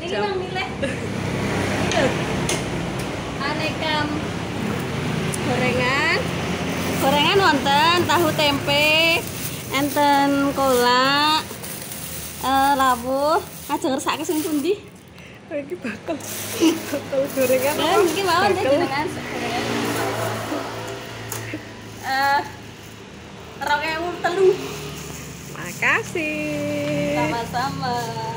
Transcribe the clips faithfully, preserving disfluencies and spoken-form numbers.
jam. Aneka gorengan. Gorengan wonten tahu tempe, enten kolak, eh, rawuh. Ajeng ngersake sing pundi? Oh, iki bakal bakal gorengan. Lah iki mawon deh jenengan gorengan. Eh rong ewu telu. Makasih. Sama-sama.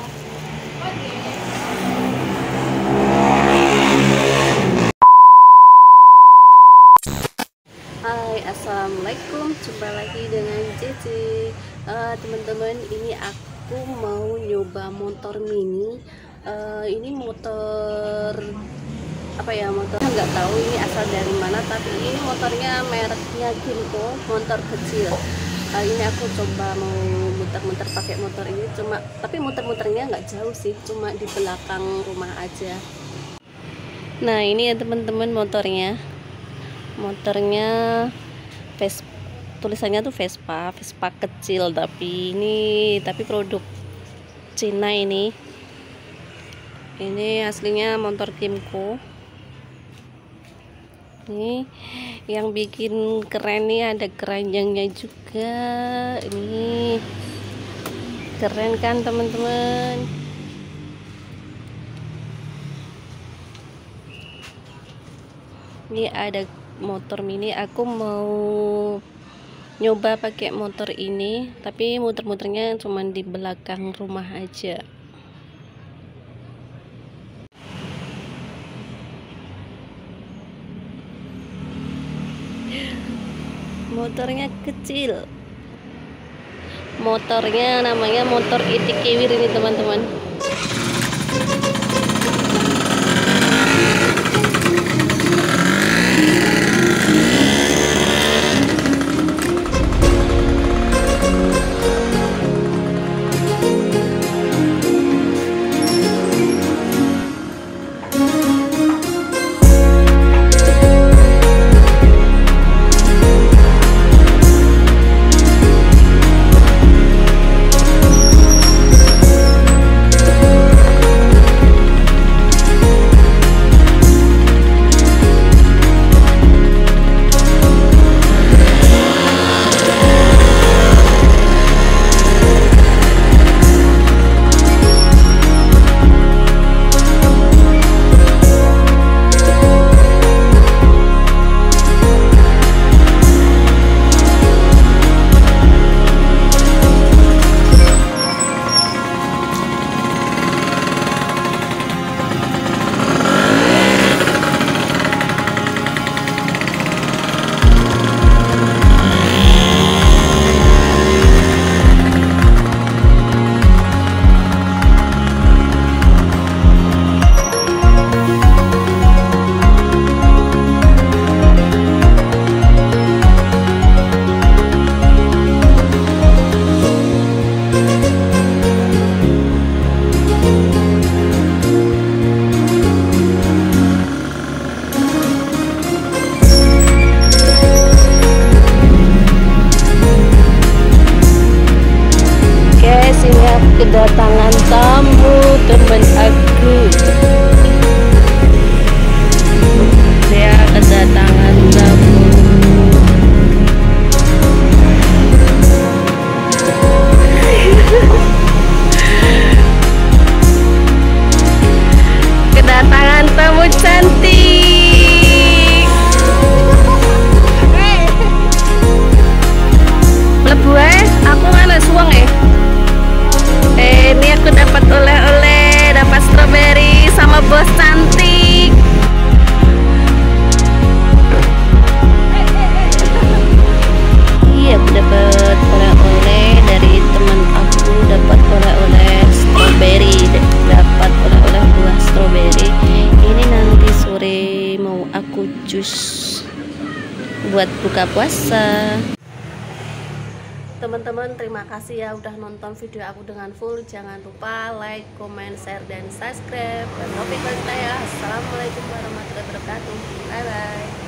Hai, assalamualaikum, jumpa lagi dengan Cici. uh, teman-teman, ini aku mau nyoba motor mini. Uh, ini motor apa ya, motor nggak tahu ini asal dari mana, tapi ini motornya mereknya Kymco, motor kecil. Kali ini aku coba mau muter-muter pakai motor ini, cuma tapi muter-muternya nggak jauh sih, cuma di belakang rumah aja. Nah ini ya teman-teman motornya. Motornya Vespa, tulisannya tuh Vespa, Vespa kecil, tapi ini tapi produk Cina ini. Ini aslinya motor Kymco. Ini yang bikin keren nih, ada keranjangnya juga. Ini keren kan teman-teman? Ini ada motor mini. Aku mau nyoba pakai motor ini, tapi muter-muternya cuma di belakang rumah aja. Motornya kecil, motornya namanya motor itik kiwir ini teman-teman. Kedatangan tamu teman aku, dia kedatangan tamu. Kedatangan tamu cantik. Mlebu ae, aku ngene suweng eh. Eh, ini aku dapat oleh-oleh, dapat stroberi sama bos cantik. Iya, aku dapat oleh-oleh dari teman aku, dapat oleh-oleh stroberi, dapat oleh-oleh buah stroberi. Ini nanti sore mau aku jus buat buka puasa. Teman-teman, terima kasih ya udah nonton video aku dengan full. Jangan lupa like, comment, share, dan subscribe. Dan notifikasi saya. Assalamualaikum warahmatullahi wabarakatuh. Bye bye.